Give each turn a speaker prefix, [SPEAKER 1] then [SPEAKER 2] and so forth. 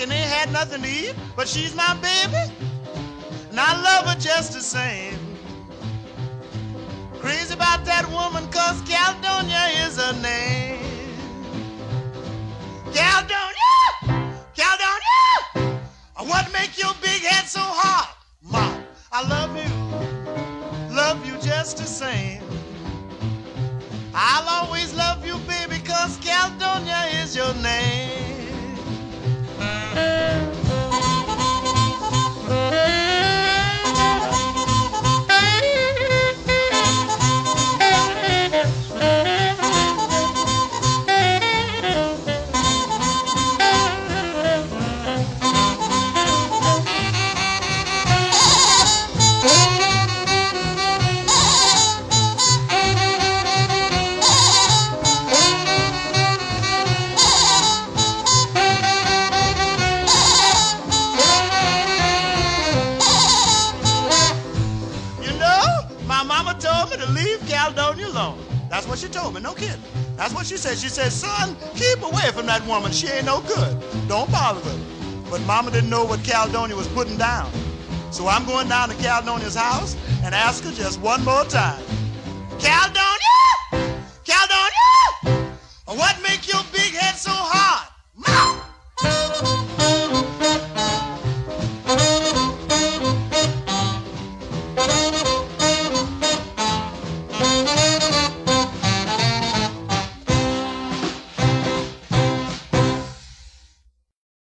[SPEAKER 1] and ain't had nothing to eat, but she's my baby, and I love her just the same. Crazy about that woman, 'cause Caldonia is her name. Caldonia! Caldonia! What make your big head so hard? Mom, I love you just the same. I'll always love you, baby, 'cause Caldonia is your name. My mama told me to leave Caldonia alone. That's what she told me, no kidding. That's what she said. She said, son, keep away from that woman. She ain't no good. Don't bother with her. But mama didn't know what Caldonia was putting down. So I'm going down to Caldonia's house and ask her just one more time. Caldonia!